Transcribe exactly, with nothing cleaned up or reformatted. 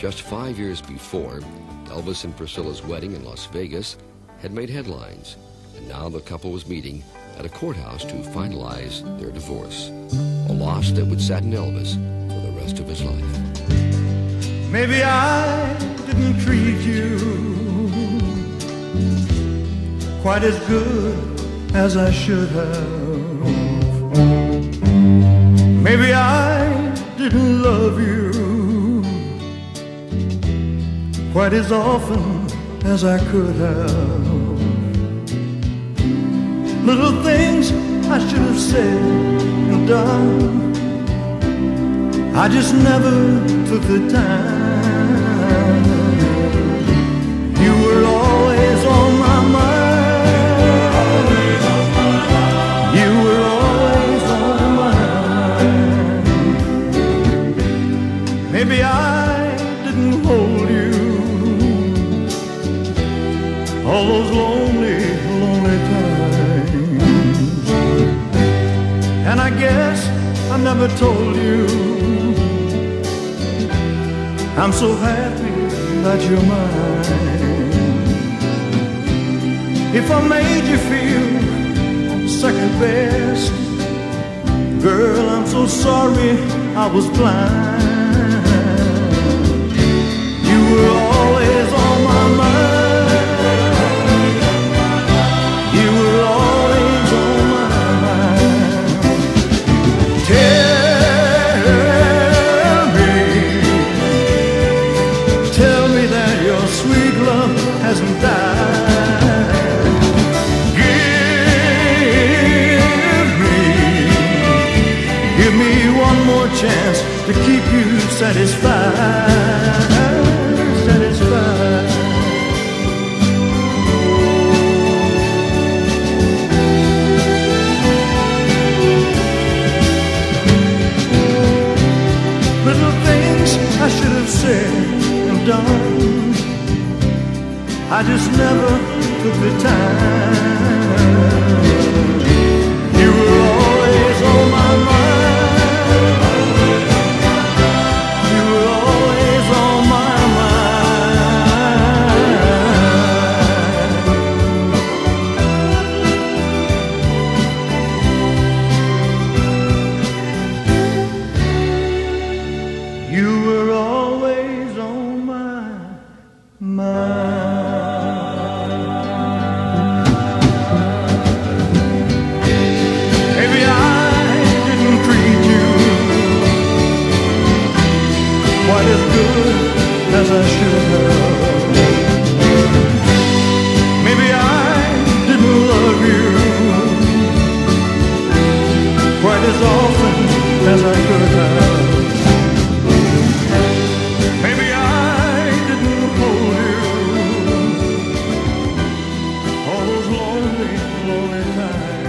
Just five years before, Elvis and Priscilla's wedding in Las Vegas had made headlines, and now the couple was meeting at a courthouse to finalize their divorce, a loss that would sadden Elvis for the rest of his life. Maybe I didn't treat you quite as good as I should have. Maybe I didn't love you quite as often as I could have. Little things I should have said and done, I just never took the time. You were always on my mind. You were always on my mind. Maybe I didn't hold you all those lonely, lonely times. And I guess I never told you I'm so happy that you're mine. If I made you feel second best, girl, I'm so sorry I was blind. You were always on my mind. You were always on my mind. Tell Tell me that your sweet love hasn't died. Give me, give me one more chance to keep you satisfied, satisfied. Little things I should have said and done, I just never took the time. You were always on my mind. You were always on my mind. You were always on my mind. Quite as good as I should have. Maybe I didn't love you quite as often as I could have. Maybe I didn't hold you all those lonely, lonely times.